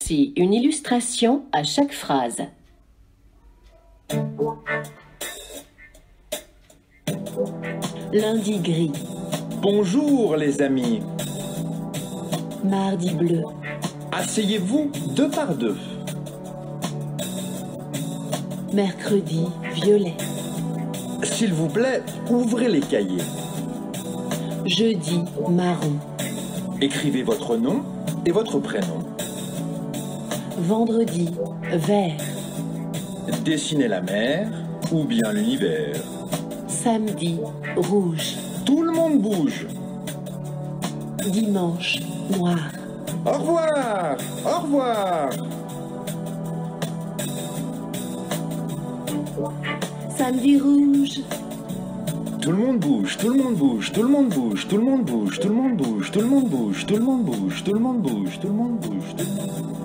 Voici une illustration à chaque phrase. Lundi gris. Bonjour les amis. Mardi bleu. Asseyez-vous deux par deux. Mercredi violet. S'il vous plaît, ouvrez les cahiers. Jeudi marron. Écrivez votre nom et votre prénom. Vendredi vert. Dessinez la mer ou bien l'univers. Samedi rouge. Tout le monde bouge. Dimanche noir. Au revoir. Au revoir. Samedi rouge. Tout le monde bouge, tout le monde bouge, tout le monde bouge, tout le monde bouge, tout le monde bouge, tout le monde bouge, tout le monde bouge, tout le monde bouge, tout le monde bouge, tout le monde bouge.